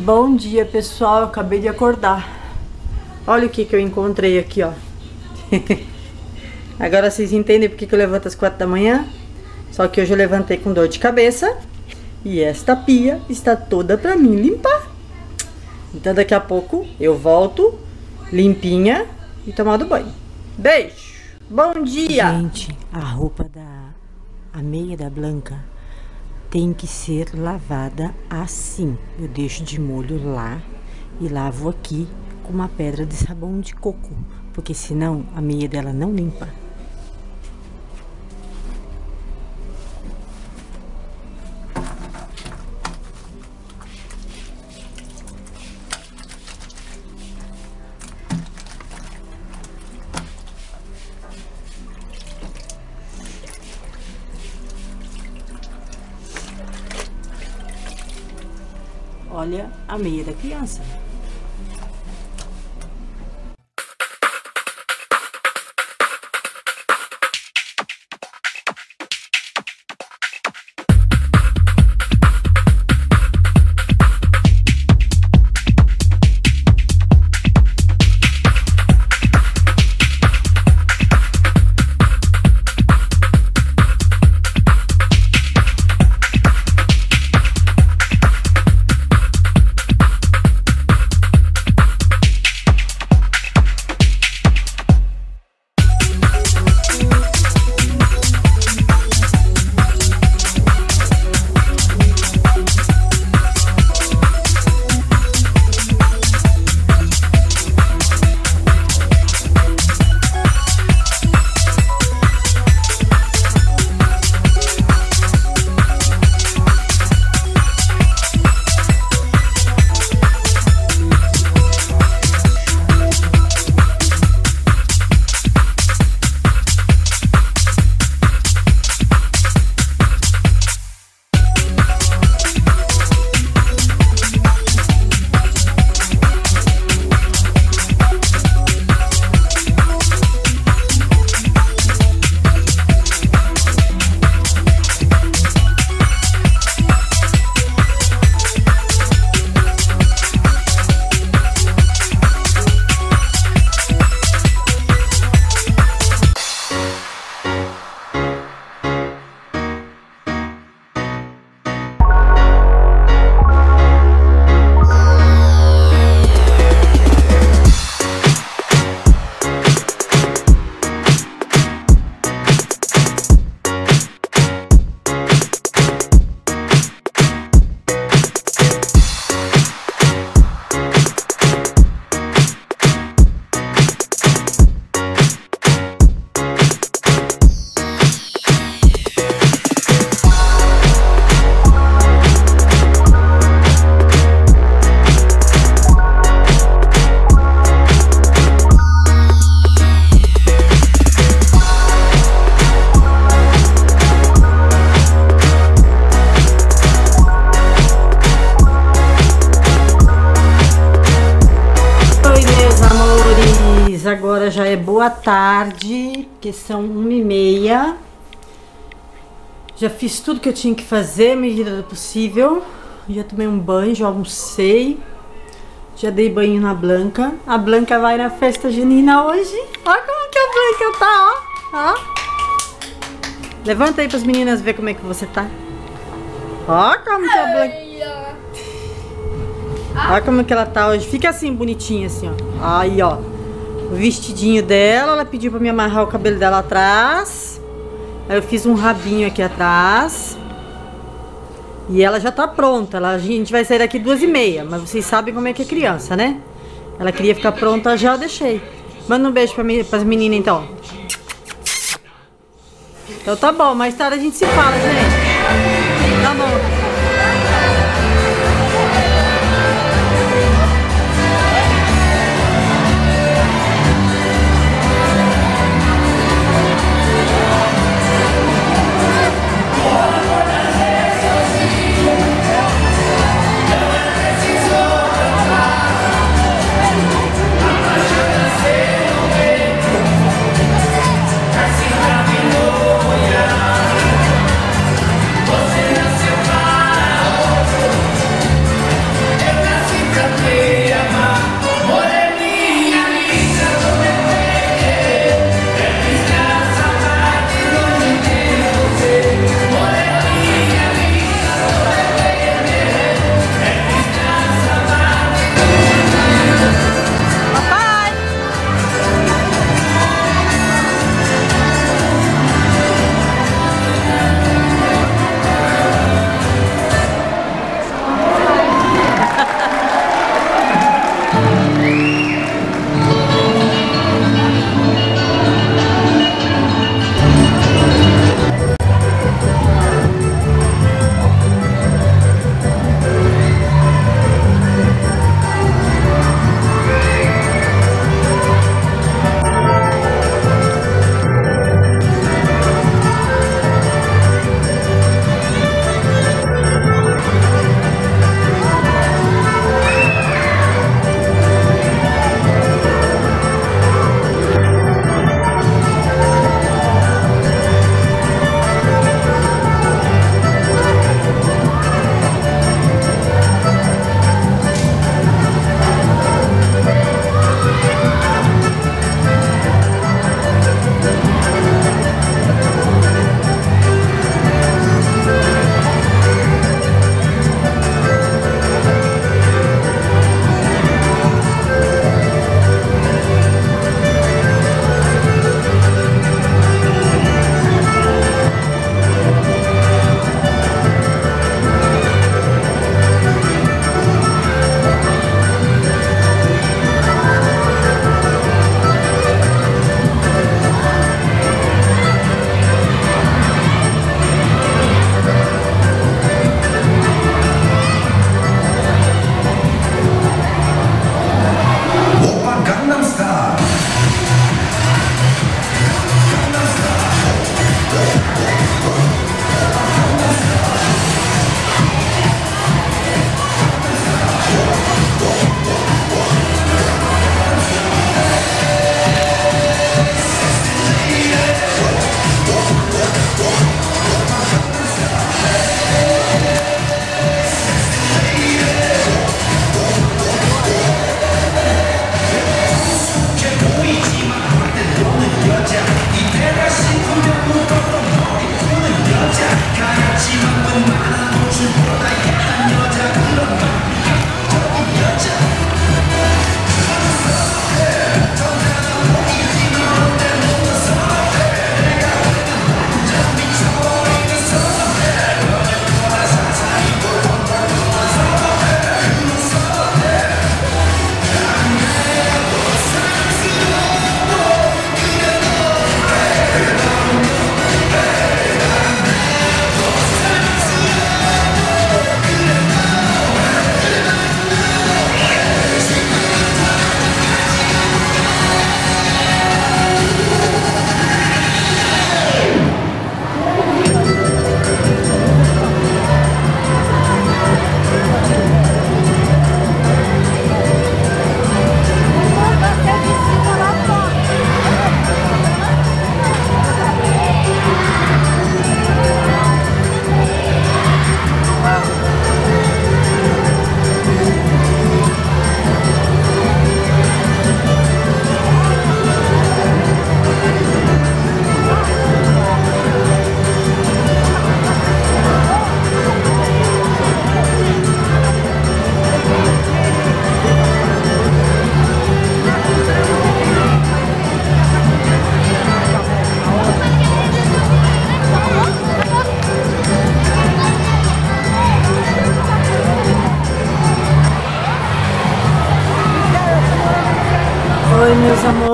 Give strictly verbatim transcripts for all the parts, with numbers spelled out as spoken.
Bom dia, pessoal, eu acabei de acordar. Olha o que que eu encontrei aqui, ó. Agora vocês entendem porque que eu levanto às quatro da manhã? Só que hoje eu levantei com dor de cabeça e esta pia está toda pra mim limpar. Então daqui a pouco eu volto limpinha e tomando banho. Beijo! Bom dia! Gente, a roupa da... a meia da Blanca tem que ser lavada assim. Eu deixo de molho lá e lavo aqui com uma pedra de sabão de coco, porque senão a meia dela não limpa. Olha a meia da criança. Agora já é boa tarde, que são uma e meia. Já fiz tudo que eu tinha que fazer, medida do possível. Já tomei um banho, já almocei. Já dei banho na Blanca. A Blanca vai na festa junina hoje. Olha como que a Blanca tá, ó. ó. Levanta aí para as meninas ver como é que você tá. Ó como que a Blanca... Olha como que ela tá hoje. Fica assim, bonitinha assim, ó. Aí, ó. O vestidinho dela, ela pediu pra me amarrar o cabelo dela atrás. Aí eu fiz um rabinho aqui atrás. E ela já tá pronta. Ela, a gente vai sair daqui duas e meia. Mas vocês sabem como é que é criança, né? Ela queria ficar pronta já, eu deixei. Manda um beijo pra mim, pras meninas então. Então tá bom, mais tarde a gente se fala, gente. Tá bom.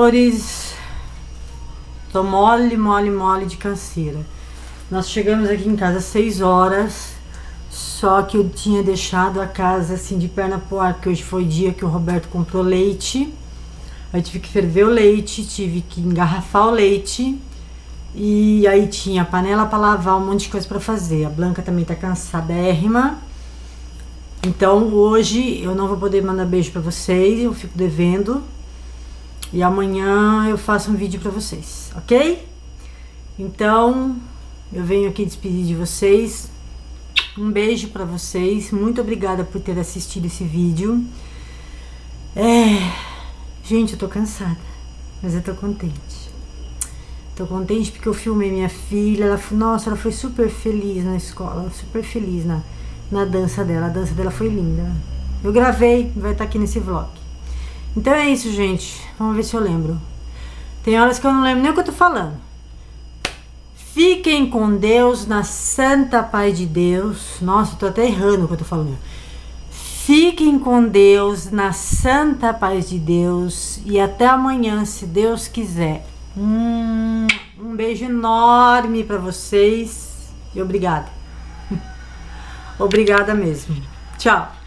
amores, tô mole, mole, mole de canseira. Nós chegamos aqui em casa às seis horas, só que eu tinha deixado a casa assim de perna pro ar, porque hoje foi dia que o Roberto comprou leite. Aí tive que ferver o leite, tive que engarrafar o leite. E aí tinha panela para lavar, um monte de coisa para fazer. A Blanca também tá cansadérrima. Então hoje eu não vou poder mandar beijo para vocês, eu fico devendo. E amanhã eu faço um vídeo para vocês, ok? Então eu venho aqui despedir de vocês. Um beijo para vocês. Muito obrigada por ter assistido esse vídeo. É... Gente, eu tô cansada, mas eu tô contente. Tô contente porque eu filmei minha filha. Ela, nossa, ela foi super feliz na escola, super feliz na, na dança dela. A dança dela foi linda. Eu gravei, vai estar aqui nesse vlog. Então é isso, gente. Vamos ver se eu lembro. Tem horas que eu não lembro nem o que eu tô falando. Fiquem com Deus, na santa paz de Deus. Nossa, eu tô até errando o que eu tô falando. Fiquem com Deus, na santa paz de Deus. E até amanhã, se Deus quiser. Hum, um beijo enorme pra vocês. E obrigada. Obrigada mesmo. Tchau.